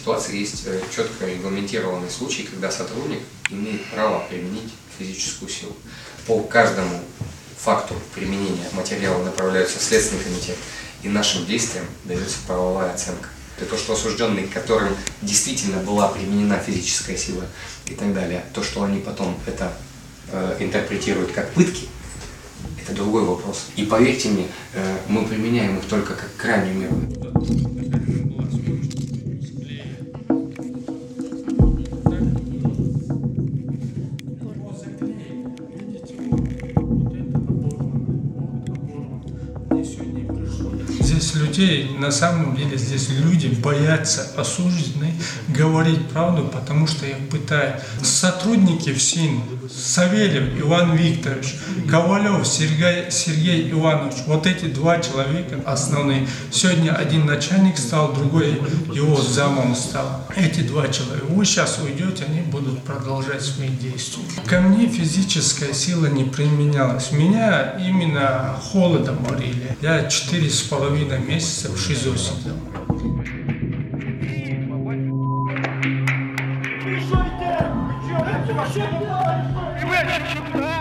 ситуации есть четко регламентированный случай, когда сотрудник имеет право применить физическую силу. По каждому факту применения материала направляются в Следственный комитет, и нашим действиям дается правовая оценка. Это то, что осужденные, которым действительно была применена физическая сила и так далее, то, что они потом это интерпретируют как пытки, это другой вопрос. И поверьте мне, мы применяем их только как крайнюю меру. Здесь людей, на самом деле, здесь люди боятся осужденных говорить правду, потому что их пытают. Сотрудники ФСИН, Савельев Иван Викторович, Ковалев Сергей Иванович, вот эти два человека основные. Сегодня один начальник стал, другой его замом стал. Эти два человека. Вы сейчас уйдете, они будут продолжать свои действия. Ко мне физическая сила не применялась. Меня именно холодом морили. Я 4,5 месяца в ШИЗО сидел. Ребята,